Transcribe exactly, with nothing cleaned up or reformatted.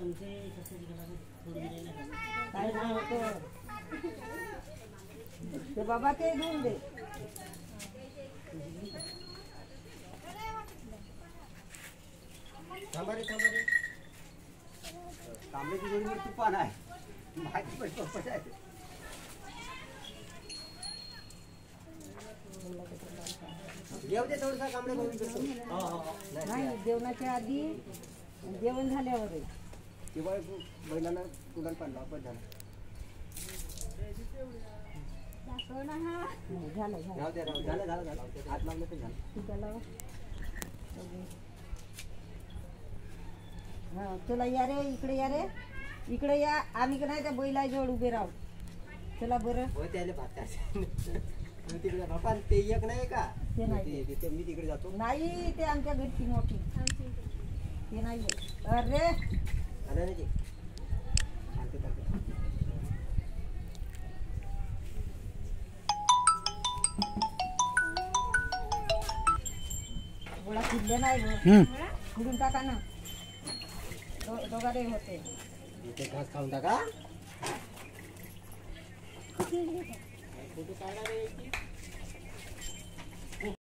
काय नाही होतं ते बाबा ते घेऊन दे. थांबा रे थांबा रे तांबड्याची जोडीवर तुफान आहे माहिती पण पप्पा आहे. जेव दे थोडसा कांबळे बघून करतो. हा हा नाही जेवणाच्या आधी जेवण झाल्यावर किंवा बैलांना तुला पाडला आपण झाला झालं झालं राहू दे राहू झालं झालं झालं हात लावलं तर झालं. त्याला हा चला या रे इकडे या रे इकडे या. आम्ही का नाही त्या बैला जवळ उभे राहू. चला बरं हो त्याला भात तिकडे बापा ते एक नाही का ते नाही ते मी तिकडे जातो. नाही ते आमच्या घरची मोठी ते नाही. अरे आला नाही ते गोळा फिरले नाही फिरून टाका ना दोघा रे होते. इथे घास खाऊन टाका फोटो काढा रे.